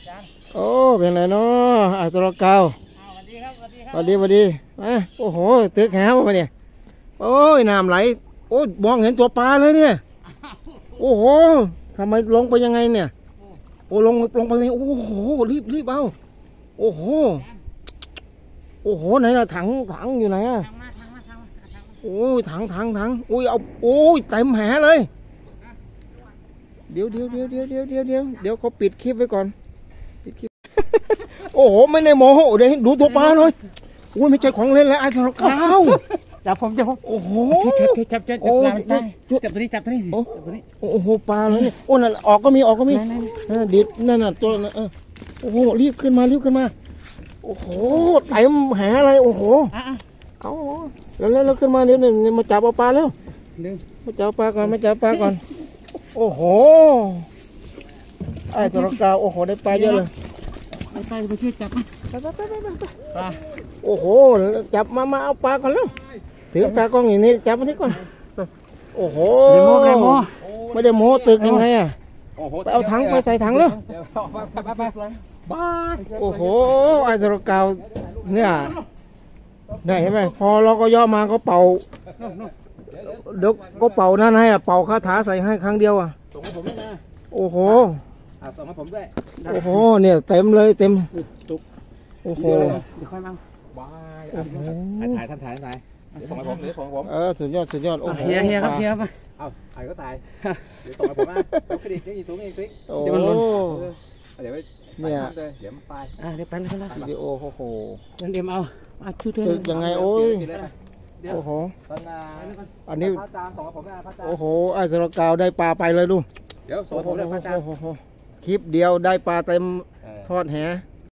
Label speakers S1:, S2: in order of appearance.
S1: โอ้เป็นไรเนาะไอ้ตระเกา
S2: สวัสดีครับสวัสดีครับ
S1: สวัสดีสวัสดีโอ้โหตึกแหวมาเนี่ยโอ้ยน้ำไหลโอ้มองเห็นตัวปลาเลยเนี่ยโอ้โหทำไมลงไปยังไงเนี่ยโอ้ลงไปเลยโอ้โหรีบเอาโอ้โหโอ้โหไหนล่ะถังอยู่ไหนอะโอ้ยถังโอ้ยเอาโอ้ยเต็มแหเลยเดี๋ยวเขาปิดคลิปไว้ก่อนปิดคลิป โอ้โหไม่ได้โมโหเดี๋ยวดูตัวปลาเลยโอ้ยไม่ใช่ของเล่นแล้วไอ้ทรกาว
S2: จับผมโอ้โหจับตัวนี้
S1: โอ้โหปลาเลยเนี่ยโอ้นั่นออกก็มีดิดนั่นน่ะตัวโอ้โหรีบขึ้นมาโอ้โหเต็มแหอะไรโอ้โหเอาแล้วขึ้นมาเดี๋ยวนี่มาจับเอาปลาแล้วมาจับปลาก่อนโอ้โหไอ้ตระกาวโอ้โหได้ปลาเยอะเลย
S2: ไปช่วยจับ
S1: ไปโอ้โหจับมาเอาปลาก่อนแล้วถือตากล้องอย่างนี้จับมาที่ก่อนโอ้โหไม่ได้โม้ตึกยังไงอ่ะไปเอาถังไปใส่ถังแล้วโอ้โหไอ้ตระกาวเนี่ยเห็นไหมพอเราก็ย่อมาก็เป่าเดี๋ยวก็เป่านั่นให้เป่าคาถาใส่ให้ครั้งเดียว
S2: ส่งให้ผมด้วยนะ
S1: โอ้โห
S2: ส่งให้ผมด้วย
S1: โอ้โหเนี่ยเต็มเลยโอ้โห
S2: เดี๋ยวค่อยมาถ่ายส่งให้ผม
S1: สุดยอดโอ้โห
S2: เฮียครับเอาถ่ายก็ถ่ายเดี๋ยวส่งให้ผมนะยกขึ้นอีกสูงอีกสิ
S1: โอ้
S2: เดี๋ยวไป
S1: เนี่ย
S2: เดี๋ยวไปเดี๋ยวไปแล้ว
S1: วิดีโอโอ้โห
S2: เดี๋ยวเอาชุดเธอ
S1: ยังไงโอ้ยโอ้โหอันนี้โอ้โหไอ้สระกาวได้ปลาไปเลยดู
S2: เดี๋ยวส่งผมเลยพระอาจารย์
S1: คลิปเดียวได้ปลาเต็มทอดแห